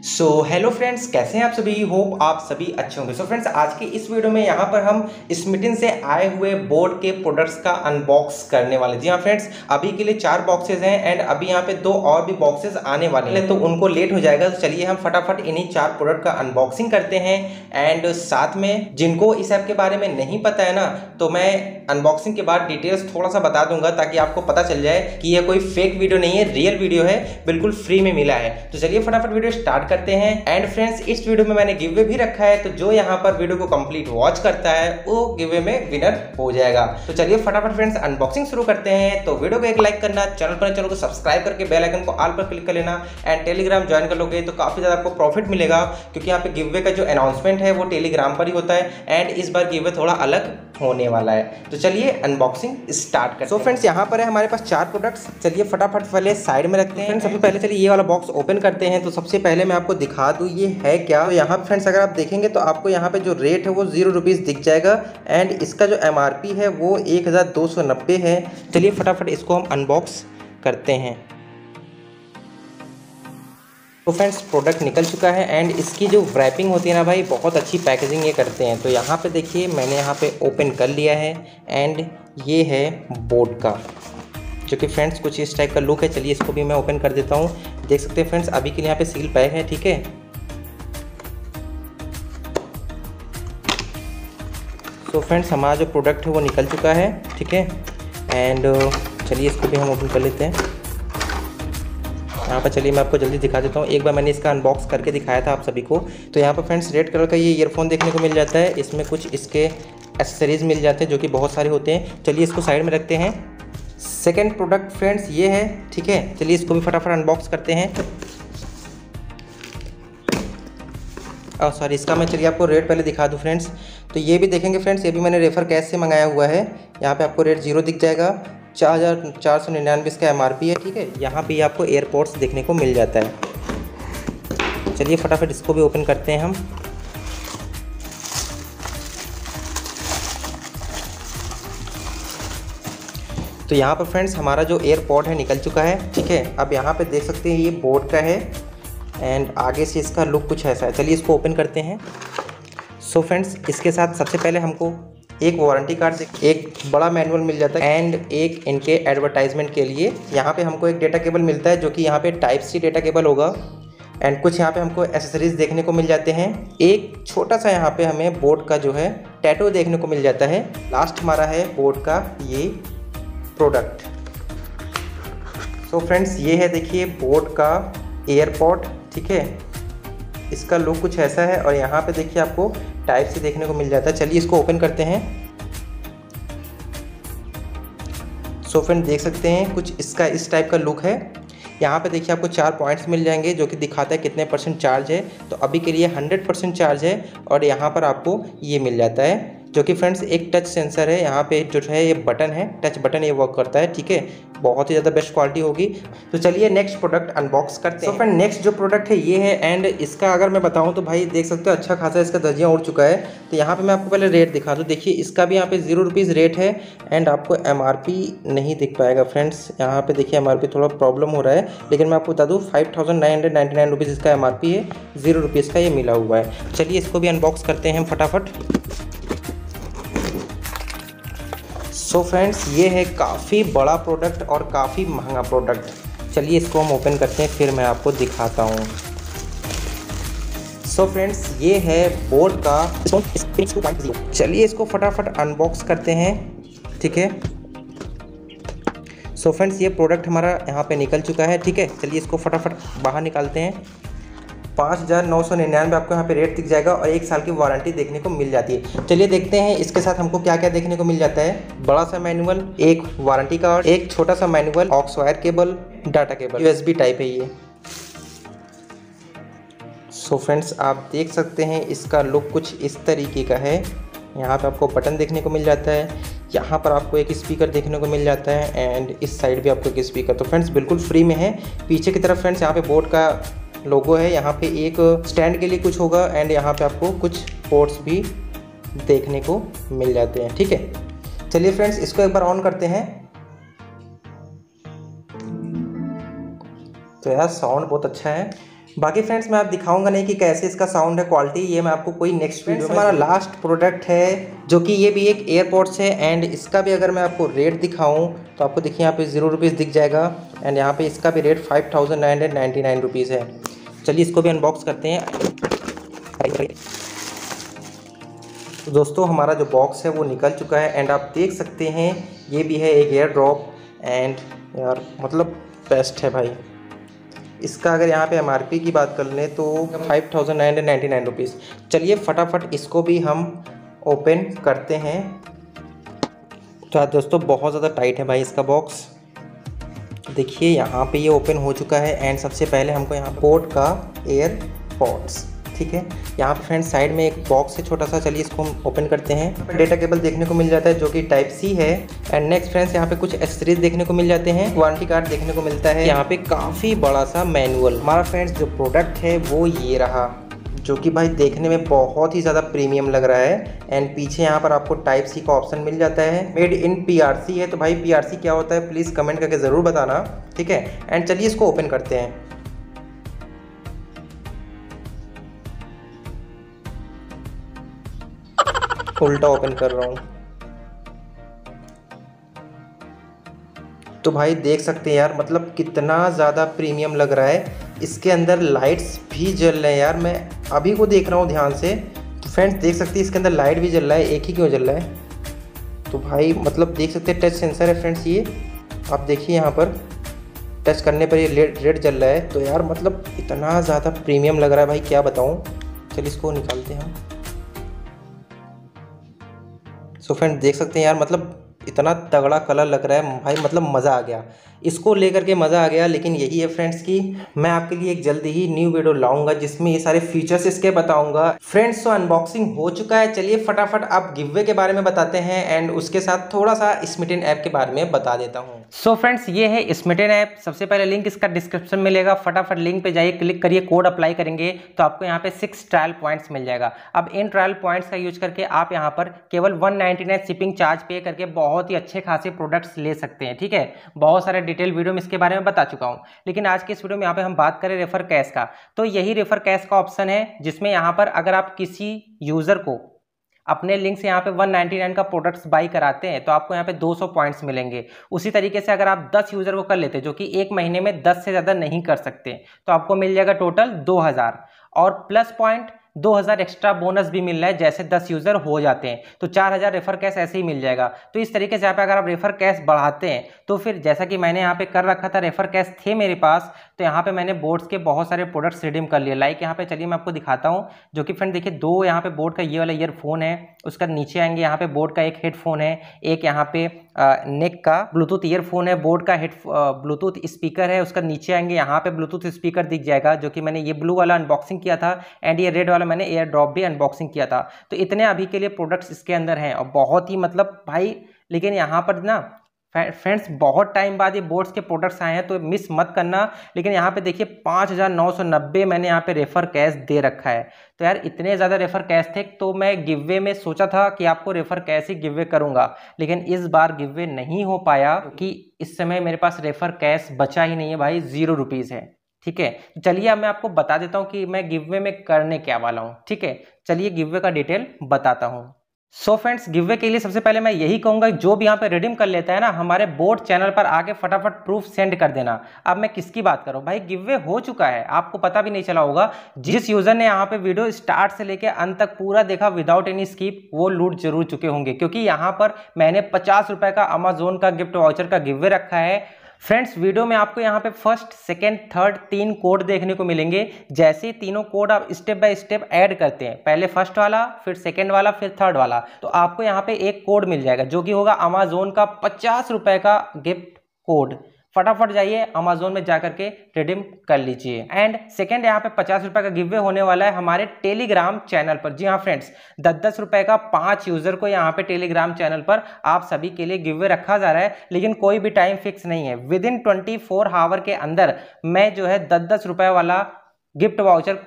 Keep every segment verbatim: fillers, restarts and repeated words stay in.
So hello friends, कैसे हैं आप सभी। होप आप सभी अच्छे होंगे। सो so फ्रेंड्स, आज की इस वीडियो में यहाँ पर हम स्मिटन से आए हुए बोट के प्रोडक्ट्स का अनबॉक्स करने वाले। जी हाँ फ्रेंड्स, अभी के लिए चार बॉक्सेस हैं एंड अभी यहाँ पे दो और भी बॉक्सेस आने वाले हैं, तो उनको लेट हो जाएगा। तो चलिए हम फटाफट इन्हीं चार प्रोडक्ट का अनबॉक्सिंग करते हैं। एंड साथ में जिनको इस ऐप के बारे में नहीं पता है ना, तो मैं अनबॉक्सिंग के बाद डिटेल्स थोड़ा सा बता दूंगा ताकि आपको पता चल जाए कि ये कोई फेक वीडियो नहीं है, रियल वीडियो है, बिल्कुल फ्री में मिला है। तो चलिए फटाफट वीडियो स्टार्ट करते हैं। एंड फ्रेंड्स, इस वीडियो में मैंने गिव अवे भी रखा है, तो जो यहाँ पर वीडियो को कंप्लीट वॉच करता है वो गिव अवे में विनर हो जाएगा। तो चलिए फटाफट फ्रेंड्स अनबॉक्सिंग शुरू करते हैं। तो वीडियो को एक लाइक करना, चैनल पर चैनल को सब्सक्राइब करके बेल आइकन को ऑल पर क्लिक कर लेना एंड टेलीग्राम ज्वाइन कर लोगे तो काफी ज्यादा आपको प्रॉफिट मिलेगा, क्योंकि यहाँ पे गिव अवे का जो अनाउंसमेंट है वो टेलीग्राम पर ही होता है एंड इस बार गिव अवे थोड़ा अलग होने वाला है। तो चलिए अनबॉक्सिंग स्टार्ट करते हैं। सो फ्रेंड्स, यहाँ पर है हमारे पास चार प्रोडक्ट्स। चलिए फटाफट पहले साइड में रखते हैं। सबसे पहले चलिए ये वाला बॉक्स ओपन करते हैं। तो सबसे पहले मैं आपको दिखा दूँ ये है क्या। तो यहाँ पे फ्रेंड्स, अगर आप देखेंगे तो आपको यहाँ पे जो रेट है वो जीरो रुपीज़ दिख जाएगा एंड इसका जो एम आर पी है वो एक हज़ार दो सौ नब्बे है। चलिए फटाफट इसको हम अनबॉक्स करते हैं। तो फ्रेंड्स, प्रोडक्ट निकल चुका है एंड इसकी जो रैपिंग होती है ना भाई, बहुत अच्छी पैकेजिंग ये करते हैं। तो यहाँ पे देखिए मैंने यहाँ पे ओपन कर लिया है एंड ये है बोट का, जो कि फ्रेंड्स कुछ इस टाइप का लुक है। चलिए इसको भी मैं ओपन कर देता हूँ। देख सकते हैं फ्रेंड्स, अभी के लिए यहाँ पे सील पैक है, ठीक है। तो फ्रेंड्स, हमारा जो प्रोडक्ट है वो निकल चुका है, ठीक है। एंड चलिए इसको भी हम ओपन कर लेते हैं। यहाँ पर चलिए मैं आपको जल्दी दिखा देता हूँ। एक बार मैंने इसका अनबॉक्स करके दिखाया था आप सभी को। तो यहाँ पर फ्रेंड्स रेड कलर का ये ईयरफोन देखने को मिल जाता है। इसमें कुछ इसके एक्सेसरीज मिल जाते हैं जो कि बहुत सारे होते हैं। चलिए इसको साइड में रखते हैं। सेकेंड प्रोडक्ट फ्रेंड्स ये है, ठीक है। चलिए इसको भी फटाफट अनबॉक्स करते हैं। और सॉरी, इसका मैं चलिए आपको रेट पहले दिखा दूँ फ्रेंड्स। तो ये भी देखेंगे फ्रेंड्स, ये भी मैंने रेफर कैश से मंगाया हुआ है। यहाँ पे आपको रेट जीरो दिख जाएगा। चार हज़ार चार सौ निन्यानवे इसका एम आर पी है, ठीक है। यहाँ पे आपको एयरपोर्ट्स देखने को मिल जाता है। चलिए फटाफट इसको भी ओपन करते हैं हम। तो यहाँ पर फ्रेंड्स हमारा जो एयरपोर्ट है निकल चुका है, ठीक है। अब यहाँ पे देख सकते हैं ये बोट का है एंड आगे से इसका लुक कुछ ऐसा है। चलिए इसको ओपन करते हैं। सो फ्रेंड्स, इसके साथ सबसे पहले हमको एक वारंटी कार्ड, एक बड़ा मैनुअल मिल जाता है एंड एक इनके एडवर्टाइजमेंट के लिए यहाँ पे हमको एक डेटा केबल मिलता है, जो कि यहाँ पे टाइप सी डेटा केबल होगा। एंड कुछ यहाँ पे हमको एसेसरीज देखने को मिल जाते हैं। एक छोटा सा यहाँ पे हमें बोट का जो है टैटू देखने को मिल जाता है। लास्ट हमारा है बोट का ये प्रोडक्ट। सो फ्रेंड्स, ये है देखिए बोट का एयरपोर्ट, ठीक है। इसका लुक कुछ ऐसा है और यहाँ पे देखिए आपको टाइप से देखने को मिल जाता है। चलिए इसको ओपन करते हैं। सो फ्रेंड, देख सकते हैं कुछ इसका इस टाइप का लुक है। यहाँ पे देखिए आपको चार पॉइंट्स मिल जाएंगे जो कि दिखाता है कितने परसेंट चार्ज है। तो अभी के लिए हंड्रेड परसेंट चार्ज है और यहाँ पर आपको ये मिल जाता है, जो कि फ्रेंड्स एक टच सेंसर है। यहाँ पे जो है ये बटन है, टच बटन, ये वर्क करता है, ठीक है। बहुत ही ज़्यादा बेस्ट क्वालिटी होगी। तो चलिए नेक्स्ट प्रोडक्ट अनबॉक्स करते हैं। तो फ्रेंड, नेक्स्ट जो प्रोडक्ट है ये है एंड इसका अगर मैं बताऊँ तो भाई देख सकते हो अच्छा खासा इसका दर्जिया उड़ चुका है। तो यहाँ पे मैं आपको पहले रेट दिखा दूँ। देखिए इसका भी यहाँ पे जीरो रुपीज़ रेट है एंड आपको एम आर पी नहीं दिख पाएगा फ्रेंड्स। यहाँ पे देखिए एम आर पी थोड़ा प्रॉब्लम हो रहा है, लेकिन मैं आपको बता दूँ five thousand nine hundred ninety nine rupees इसका एम आर पी है, जीरो रुपीज़ का ये मिला हुआ है। चलिए इसको भी अनबॉक्स करते हैं फटाफट। सो फ्रेंड्स, ये है काफ़ी बड़ा प्रोडक्ट और काफ़ी महंगा प्रोडक्ट। चलिए इसको हम ओपन करते हैं, फिर मैं आपको दिखाता हूँ। सो फ्रेंड्स, ये है बोट का। चलिए इसको फटाफट अनबॉक्स करते हैं, ठीक है। सो फ्रेंड्स, ये प्रोडक्ट हमारा यहाँ पे निकल चुका है, ठीक है। चलिए इसको फटाफट बाहर निकालते हैं। पाँच हज़ार नौ सौ निन्यानवे आपको यहाँ पे रेट दिख जाएगा और एक साल की वारंटी देखने को मिल जाती है। चलिए देखते हैं इसके साथ हमको क्या क्या देखने को मिल जाता है। बड़ा सा मैनुअल, एक वारंटी कार्ड, एक छोटा सा manual, aux wire cable, data cable, U S B type है ये। सो फ्रेंड्स, आप देख सकते हैं इसका लुक कुछ इस तरीके का है। यहाँ पे आपको बटन देखने को मिल जाता है। यहाँ पर आपको एक स्पीकर देखने को मिल जाता है एंड इस साइड भी आपको एक स्पीकर। तो फ्रेंड्स बिल्कुल फ्री में है। पीछे की तरफ फ्रेंड्स यहाँ पे बोट का लोगो है। यहाँ पे एक स्टैंड के लिए कुछ होगा एंड यहाँ पे आपको कुछ पोर्ट्स भी देखने को मिल जाते हैं, ठीक है। चलिए फ्रेंड्स इसको एक बार ऑन करते हैं। तो यार साउंड बहुत अच्छा है बाकी फ्रेंड्स मैं आप दिखाऊंगा नहीं कि कैसे इसका साउंड है, क्वालिटी, ये मैं आपको कोई नेक्स्ट वीडियो में। हमारा लास्ट प्रोडक्ट है जो कि ये भी एक एयरपोर्ट्स है एंड इसका भी अगर मैं आपको रेट दिखाऊं तो आपको देखिए यहाँ पे जीरो रुपीज़ दिख जाएगा एंड यहाँ पे इसका भी rate five thousand nine hundred ninety nine rupees है। चलिए इसको भी अनबॉक्स करते हैं। तो दोस्तों हमारा जो बॉक्स है वो निकल चुका है एंड आप देख सकते हैं ये भी है एक एयर ड्रॉप एंड यार मतलब बेस्ट है भाई। इसका अगर यहाँ पे एमआरपी की बात कर लें तो five thousand nine hundred ninety nine rupees. चलिए फटाफट इसको भी हम ओपन करते हैं। तो दोस्तों बहुत ज़्यादा टाइट है भाई इसका बॉक्स, देखिए यहाँ पे ये ओपन हो चुका है एंड सबसे पहले हमको यहाँ पोर्ट का एयरपॉड्स, ठीक है। यहाँ पे फ्रेंड्स साइड में एक बॉक्स है छोटा सा, चलिए इसको हम ओपन करते हैं। डेटा केबल देखने को मिल जाता है जो कि टाइप सी है एंड नेक्स्ट फ्रेंड्स यहाँ पे कुछ एक्सेसरीज देखने को मिल जाते हैं, वारंटी कार्ड देखने को मिलता है, यहाँ पे काफ़ी बड़ा सा मैनुअल। हमारा फ्रेंड्स जो प्रोडक्ट है वो ये रहा, जो कि भाई देखने में बहुत ही ज़्यादा प्रीमियम लग रहा है एंड पीछे यहाँ पर आपको टाइप सी का ऑप्शन मिल जाता है। मेड इन पीआरसी है, तो भाई पीआरसी क्या होता है प्लीज़ कमेंट करके ज़रूर बताना, ठीक है। एंड चलिए इसको ओपन करते हैं। उल्टा ओपन कर रहा हूँ तो भाई देख सकते हैं यार मतलब कितना ज़्यादा प्रीमियम लग रहा है। इसके अंदर लाइट्स भी जल रहे हैं यार, मैं अभी को देख रहा हूँ ध्यान से। तो फ्रेंड्स देख सकते हैं इसके अंदर लाइट भी जल रहा है, एक ही क्यों जल रहा है। तो भाई मतलब देख सकते हैं टच सेंसर है फ्रेंड्स, ये आप देखिए यहाँ पर टच करने पर ये रेड जल रहा है। तो यार मतलब इतना ज़्यादा प्रीमियम लग रहा है भाई क्या बताऊँ। चलिए इसको निकालते हैं हम। सो फ्रेंड देख सकते हैं यार मतलब इतना तगड़ा कलर लग रहा है भाई, मतलब मज़ा आ गया, इसको लेकर के मज़ा आ गया। लेकिन यही है फ्रेंड्स कि मैं आपके लिए एक जल्दी ही न्यू वीडियो लाऊंगा जिसमें ये सारे फीचर्स इसके बताऊंगा। फ्रेंड्स तो अनबॉक्सिंग हो चुका है, चलिए फटाफट आप गिववे के बारे में बताते हैं एंड उसके साथ थोड़ा सा स्मिटन ऐप के बारे में बता देता हूँ। सो फ्रेंड्स ये है स्मिटन ऐप, सबसे पहले लिंक इसका डिस्क्रिप्शन में मिलेगा, फटाफट लिंक पे जाइए, क्लिक करिए, कोड अप्लाई करेंगे तो आपको यहाँ पे सिक्स ट्रायल पॉइंट्स मिल जाएगा। अब इन ट्रायल पॉइंट्स का यूज करके आप यहाँ पर केवल one ninety nine shipping charge pay करके बहुत ही अच्छे खासे प्रोडक्ट्स ले सकते हैं, ठीक है। बहुत सारे डिटेल वीडियो में इसके बारे में बता चुका हूं, लेकिन आज के इस वीडियो में यहाँ पे हम बात करें रेफर कैश का। तो यही रेफर कैश का ऑप्शन है जिसमें यहाँ पर अगर आप किसी यूजर को अपने लिंक से यहाँ पे वन नाइनटी नाइन का प्रोडक्ट्स बाई कराते हैं तो आपको यहाँ पे दो सौ पॉइंट्स मिलेंगे। उसी तरीके से अगर आप दस यूजर को कर लेते हैं जो कि एक महीने में दस से ज़्यादा नहीं कर सकते तो आपको मिल जाएगा टोटल दो हज़ार और प्लस पॉइंट दो हज़ार एक्स्ट्रा बोनस भी मिल रहा है जैसे दस यूजर हो जाते हैं तो चार हज़ार रेफर कैश ऐसे ही मिल जाएगा। तो इस तरीके से यहाँ पे अगर आप रेफर कैश बढ़ाते हैं तो फिर जैसा कि मैंने यहाँ पे कर रखा था, रेफर कैश थे मेरे पास, तो यहाँ पे मैंने बोट्स के बहुत सारे प्रोडक्ट्स रिडीम कर लिए। लाइक यहाँ पे चलिए मैं आपको दिखाता हूँ, जो कि फ्रेंड देखिए दो यहाँ पे बोट का ये वाला ईयरफोन है, उसका नीचे आएंगे यहाँ पे बोट का एक हेडफोन है, एक यहाँ पे नेक का ब्लूटूथ ईयरफोन है, बोट का हेड ब्लूटूथ स्पीकर है, उसका नीचे आएंगे यहाँ पे ब्लूटूथ स्पीकर दिख जाएगा जो कि मैंने ये ब्लू वाला अनबॉक्सिंग किया था एंड ये रेड वाला मैंने एयर ड्रॉप भी अनबॉक्सिंग किया था। तो इतने अभी के लिए प्रोडक्ट्स इसके अंदर हैं और बहुत ही मतलब भाई, लेकिन यहाँ पर ना फ्रेंड्स बहुत टाइम बाद ये बोट्स के प्रोडक्ट्स आए हैं तो मिस मत करना। लेकिन यहाँ पे देखिए पाँच हज़ार नौ सौ नब्बे मैंने यहाँ पे रेफर कैश दे रखा है। तो यार इतने ज़्यादा रेफर कैश थे तो मैं गिववे में सोचा था कि आपको रेफर कैश ही गिववे करूँगा, लेकिन इस बार गिववे नहीं हो पाया क्योंकि इस समय मेरे पास रेफर कैश बचा ही नहीं है भाई, जीरो रुपीज़ है, ठीक है। तो चलिए अब मैं आपको बता देता हूँ कि मैं गिववे में करने क्या वाला हूँ, ठीक है। चलिए गिववे का डिटेल बताता हूँ। सो फ्रेंड्स गिववे के लिए सबसे पहले मैं यही कहूंगा जो भी यहाँ पे रिडीम कर लेता है ना हमारे बोट चैनल पर आके फटाफट प्रूफ सेंड कर देना। अब मैं किसकी बात करूं भाई, गिववे हो चुका है, आपको पता भी नहीं चला होगा। जिस यूजर ने यहाँ पे वीडियो स्टार्ट से लेके अंत तक पूरा देखा विदाउट एनी स्किप वो लूट जरूर चुके होंगे, क्योंकि यहाँ पर मैंने पचास रुपए का अमेजोन का गिफ्ट वाउचर का गिववे रखा है। फ्रेंड्स वीडियो में आपको यहाँ पे फर्स्ट सेकेंड थर्ड तीन कोड देखने को मिलेंगे। जैसे तीनों कोड आप स्टेप बाय स्टेप ऐड करते हैं, पहले फर्स्ट वाला फिर सेकेंड वाला फिर थर्ड वाला, तो आपको यहाँ पे एक कोड मिल जाएगा जो कि होगा अमेजोन का पचास रुपए का गिफ्ट कोड। फटाफट जाइए अमेजोन में जाकर के रिडीम कर लीजिए। एंड सेकेंड यहाँ पे पचास रुपए का गिववे होने वाला है हमारे टेलीग्राम चैनल पर। जी हाँ फ्रेंड्स, दस दस रुपए का पांच यूजर को यहाँ पे टेलीग्राम चैनल पर आप सभी के लिए गिववे रखा जा रहा है, लेकिन कोई भी टाइम फिक्स नहीं है। Within twenty four hour के अंदर मैं जो है दस दस रुपए वाला गिफ्ट वाउचर कोड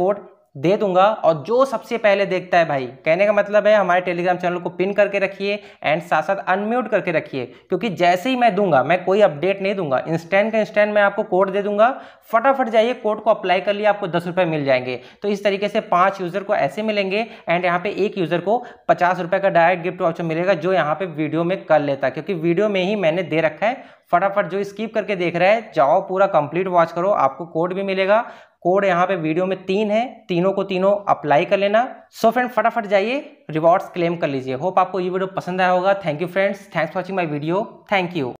दे दूंगा, और जो सबसे पहले देखता है भाई, कहने का मतलब है हमारे टेलीग्राम चैनल को पिन करके रखिए एंड साथ साथ अनम्यूट करके रखिए, क्योंकि जैसे ही मैं दूंगा, मैं कोई अपडेट नहीं दूंगा, इंस्टेंट का इंस्टेंट मैं आपको कोड दे दूंगा, फटाफट जाइए कोड को अप्लाई कर लिए, आपको दस रुपए मिल जाएंगे। तो इस तरीके से पांच यूजर को ऐसे मिलेंगे एंड यहाँ पे एक यूजर को पचास रुपए का डायरेक्ट गिफ्ट वाउचर मिलेगा, जो यहाँ पे वीडियो में कर लेता है, क्योंकि वीडियो में ही मैंने दे रखा है। फटाफट जो स्किप करके देख रहे हैं, जाओ पूरा कंप्लीट वॉच करो, आपको कोड भी मिलेगा। कोड यहाँ पे वीडियो में तीन है, तीनों को तीनों अप्लाई कर लेना। सो फ्रेंड फटाफट जाइए रिवॉर्ड्स क्लेम कर लीजिए। होप आपको ये वीडियो पसंद आया होगा। Thank you friends, thanks for watching my video, thank you.